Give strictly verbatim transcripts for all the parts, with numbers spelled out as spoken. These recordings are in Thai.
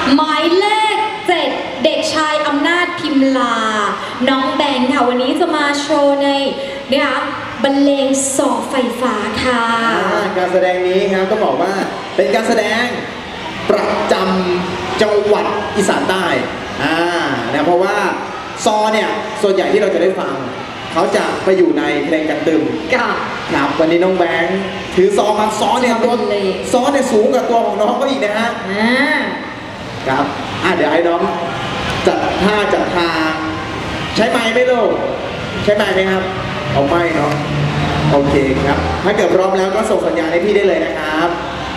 หมายเลขเจ็ดเด็กชายอำนาจพิมลาน้องแบงค์ค่ะวันนี้จะมาโชว์ในนะคะบรรเลงซอไฟฟ้าค่ะการแสดงนี้ครับก็บอกว่าเป็นการแสดงประจำจังหวัดอีสานใต้อ่านะเพราะว่าซอเนี่ยส่วนใหญ่ที่เราจะได้ฟังเขาจะไปอยู่ในเพลงกันตึมครับวันนี้น้องแบงค์ถือซอมาซอเนี่ยตัวซอเนี่ยสูงกว่าตัวของน้องก็อีกนะฮะครับอ่ะเดี๋ยวให้น้องจัดท่าจัดทางใช้ไม้ไหมลูกใช้ไม้ไหมครับเอาไม่เนาะโอเคครับถ้าเกิดพร้อมแล้วก็ส่งสัญญาณให้พี่ได้เลยนะครับ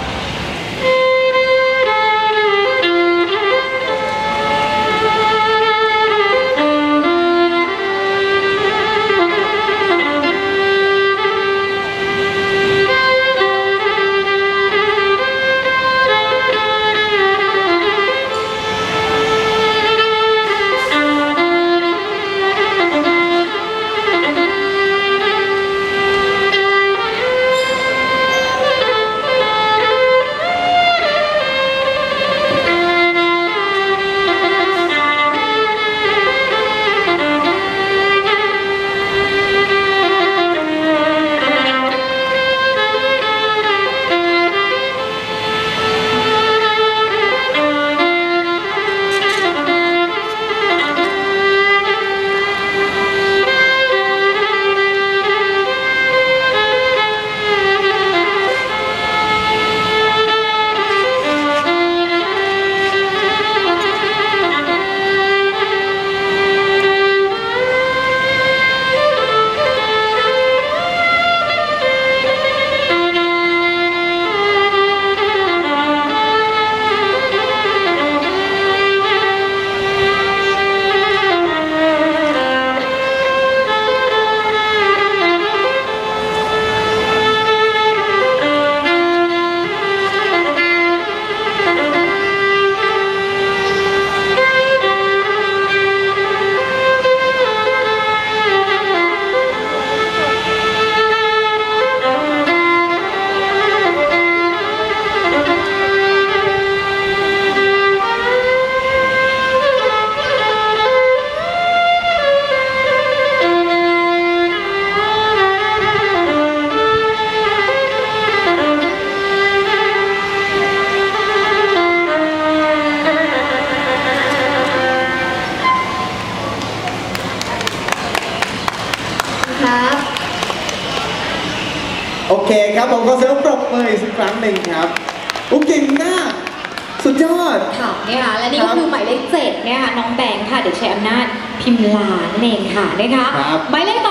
โอเคครับผมก็เสียงปรบมืออีกสักครั้งหนึ่งครับโอ้เก่งมากสุดยอดค่ะเนี่ยค่ะและนี่ก็คือหมายเลขเจ็ดเนี่ยค่ะน้องแบงค์ค่ะเด็กชายอำนาจพิมลานั่นเองค่ะนะคะหมายเลขต่อ